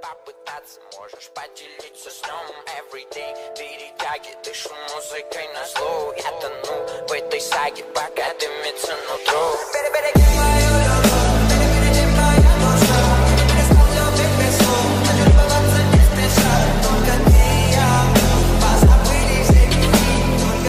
попытаться, можешь поделиться сном. Everyday перетяги, дышу музыкой на зло. Я тону в этой саге, пока дымится нутро.